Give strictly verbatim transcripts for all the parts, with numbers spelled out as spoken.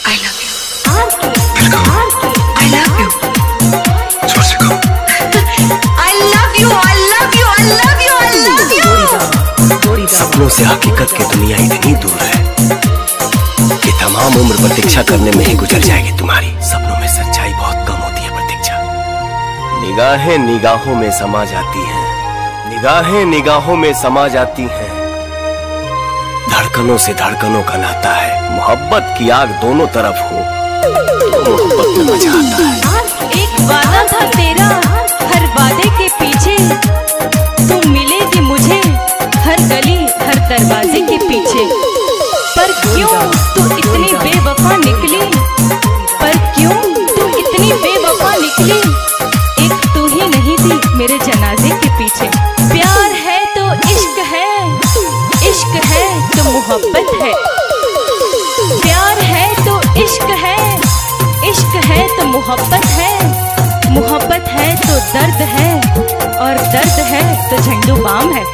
I love you. फिर कहो I love you. जोर से कहो I love you, I love you, I love you, I love you. सपनों से हकीकत की दुनिया इतनी दूर है कि तमाम उम्र प्रतीक्षा करने में ही गुजर जाएगी तुम्हारी। सपनों में सच्चाई बहुत कम होती है प्रतीक्षा। निगाहें निगाहों में समा जाती हैं, निगाहें निगाहों में समा जाती हैं। धड़कनों से धड़कनों का नाता है, मोहब्बत की आग दोनों तरफ हो तो मोहब्बत में मजा आता है। एक वादा था तेरा हर वादे के पीछे, तुम मिलेगी मुझे हर गली हर दरवाजे के पीछे। पर क्यों तू इतनी बेवफा निकली, पर क्यों तू इतनी बेवफा निकली। एक तू ही नहीं थी मेरे जनाजे के पीछे। प्यार है तो इश्क है, इश्क है तो मोहब्बत है। प्यार है तो इश्क है, इश्क है तो मोहब्बत है। मोहब्बत है तो दर्द है, और दर्द है तो झंडू बाम है।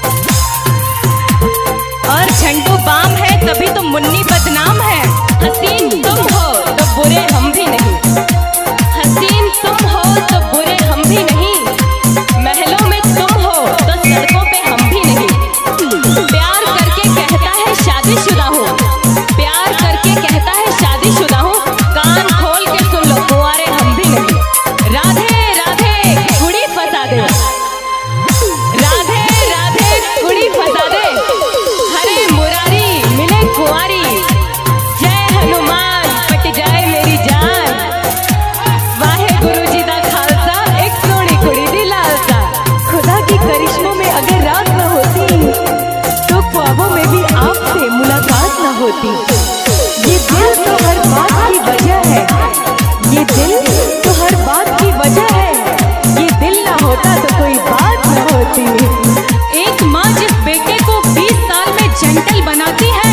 और झंडू बाम है तभी तो मुन्नी बदनाम है। हसीन तुम हो तो बुरे हम भी नहीं, हसीन तुम हो तो बुरे हम भी नहीं। महलों में तुम हो तो सड़कों पे हम भी नहीं। प्यार करके कहता है शादीशुदा हूँ, प्यार करके कहता है शादीशुदा हूँ। कान खोल के सुन लो कुंवारे हम भी नहीं। राधे राधे कुड़ी फंसा दे, राधे राधे कुड़ी फंसा दे। हरे मुरारी मिले कुंवारी, जय हनुमान पट जाए मेरी जान। वाहे गुरु जी दा खालसा, एक सोनी कुड़ी दी लालसा। खुदा की करिश्मों में अगर रात न होती तो ख्वाबों में भी आपसे मुलाकात न होती। ये दिल तो हर बात की वजह है, ये दिल तो हर बात की वजह है। ये दिल ना होता तो कोई बात न होती। एक माँ जिस बेटे को बीस साल में जेंटल बनाती है,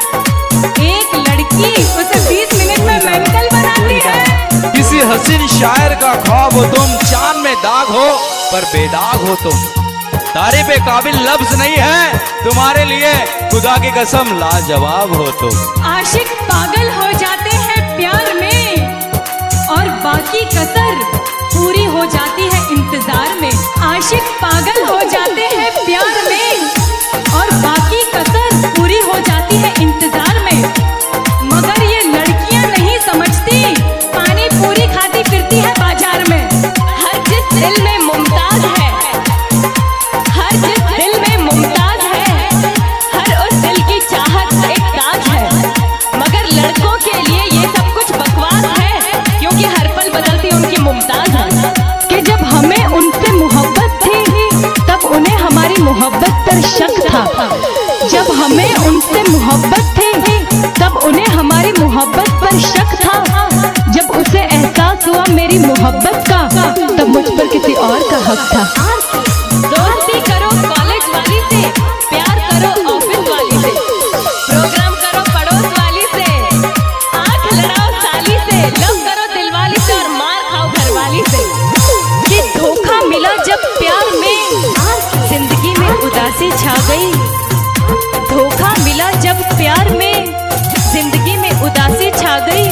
एक लड़की उसे बीस मिनट में मेंटल बनाती है। किसी हसीन शायर का ख्वाब हो तुम, चांद में दाग हो पर बेदाग हो तुम। तारीफ के काबिल लफ्ज नहीं है तुम्हारे लिए, खुदा की कसम लाजवाब हो तुम। आशिक पागल हो जाते हैं प्यार में, और बाकी कसर पूरी हो जाती है इंतजार में। आशिक पागल हो जाते हैं प्यार में, और बाकी कसर पूरी हो जाती है इंतजार में। मगर ये लड़कियां नहीं समझती, पानी पूरी खाती फिरती है बाजार में। हर जिस दिल में मुमताज है, हर जिस दिल में मुमताज है, हर उस दिल की चाहत एक ताज है। मगर लड़कों के लिए ये सब कुछ बकवास है, क्योंकि हर पल बदलती उनकी मुमताज है। कि जब हमें उनसे मोहब्बत थी तब उन्हें हमारी मोहब्बत पर शक था। जब हमें उनसे मोहब्बत थी तब उन्हें हमारी मोहब्बत पर शक था। जब उसे एहसास हुआ मेरी मोहब्बत का, तब मुझ पर किसी और का हक था। दोस्ती करो कॉलेज वाली से, प्यार करो ऑफिस वाली से, प्रोग्राम करो पड़ोस वाली से, आंख लड़ाओ साली से, लव करो दिल वाली से, और मार खाओ घर वाली से। कि धोखा मिला जब प्यार में, जिंदगी में उदासी छा गई। धोखा मिला जब प्यार में, जिंदगी में उदासी छा गई।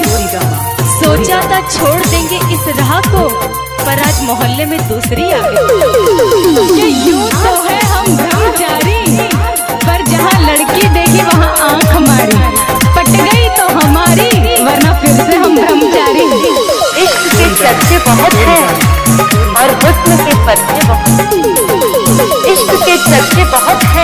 सोचा था छोड़ देंगे इस राह को, पर आज मोहल्ले में दूसरी आ गई। ये यूं तो है हम ब्रह्मचारी, पर जहाँ लड़की देखी वहाँ आंख मारी। पट गई तो हमारी, वरना फिर से हम ब्रह्मचारी। इश्क के चर्चे बहुत हैं और हुस्न के पर्चे बहुत। इश्क के चर्चे बहुत हैं,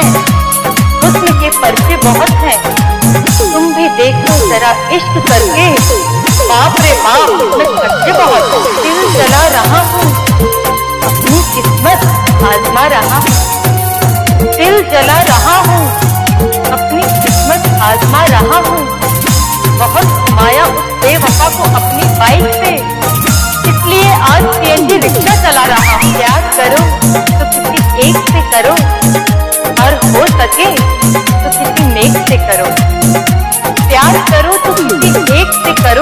हुस्न के पर्चे बहुत हैं। तुम भी देखो जरा इश्क करके, बाप रे बाप मैं सच्चे बहुत। दिल जला रहा हूँ, अपनी किस्मत आजमा रहा हूँ। दिल जला रहा हूँ, अपनी किस्मत आजमा रहा हूँ। बहुत घुमाया उस बेवफा को अपनी बाइक पे, इसलिए आज सीएनजी रिक्शा चला रहा हूँ। प्यार करो तो किसी एक से करो, और हो सके तो किसी नेक से करो। प्यार करो तो किसी एक से करो,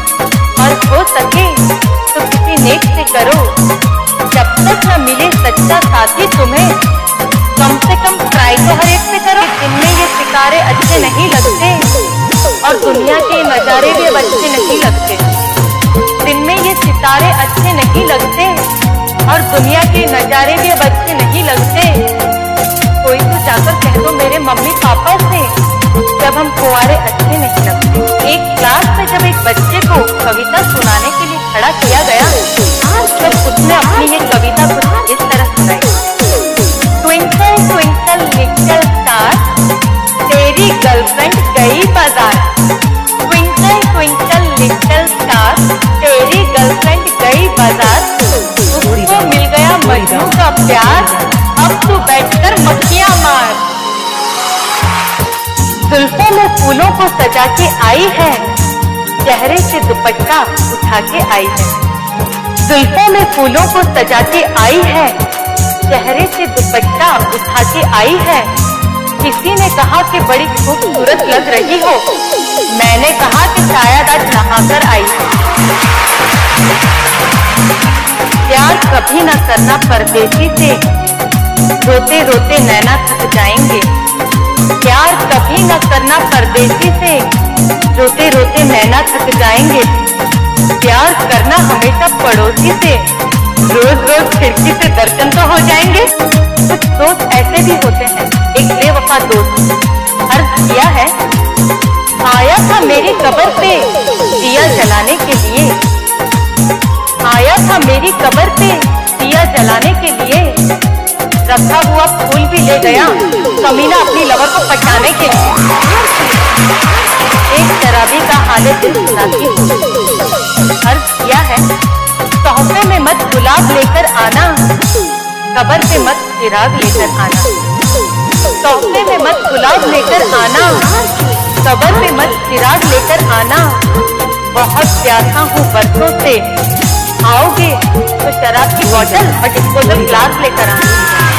और हो सके तो किसी नेक से करो। जब तक न मिले सच्चा साथी तुम्हें, कम से कम ट्राई तो हर एक से करो। इनमें ये सितारे अच्छे नहीं लगते, और दुनिया के नजारे नजारे भी अब अच्छे नहीं लगते, दिन में ये सितारे अच्छे नहीं लगते, और दुनिया के नजारे भी अब अच्छे नहीं लगते। कोई तो जाकर कह दो मेरे मम्मी पापा से, जब हम कुंवारे अच्छे नहीं लगते। एक क्लास में जब एक बच्चे को कविता सुनाने के लिए खड़ा किया गया, तब उसने अपनी ये कविता कुछ इस तरह सुनाई। ट्विंकल ट्विंकल लिटिल स्टार, तेरी गर्लफ्रेंड गई बाजार। ट्विंकल ट्विंकल लिटिल स्टार, तेरी गर्लफ्रेंड गई बाजार। उसको मिल गया मजनू का प्यार, अब तू बैठकर मक्खियां मार। जुल्फों में फूलों को सजा के आई है, चेहरे से दुपट्टा उठा के आई है। जुल्फों में फूलों को सजा के आई है, चेहरे से दुपट्टा उठा के आई है। किसी ने कहा कि बड़ी खूबसूरत लग रही हो, मैंने कहा कि शायद आज नहाकर आई है। प्यार कभी न करना परदेसी से, रोते रोते नैना थक जाएंगे। प्यार कभी न करना परदेसी से, रोते रोते नैना थक जाएंगे। प्यार करना हमेशा पड़ोसी से, रोज रोज खिड़की से दर्शन तो हो जाएंगे। कुछ दोस्त ऐसे भी होते हैं, एक बेवफा दोस्त। अर्ज किया है, आया था मेरी कब्र पे दिया जलाने के लिए, आया था मेरी कब्र पे दिया जलाने के लिए। रखा हुआ फूल भी ले गया कमीना अपनी लवर को पटाने के लिए। एक शराबी का हाल दिल सुनाती हूँ। अर्ज किया है, तोहफे में मत गुलाब लेकर आना, कब्र पे मत चिराग लेकर आना। तोहफे में मत गुलाब लेकर आना, कब्र पे मत चिराग लेकर आना। बहुत प्यासा हूँ बरसों से, आओगे तो शराब की बोतल और डिस्पोजल ग्लास लेकर आना।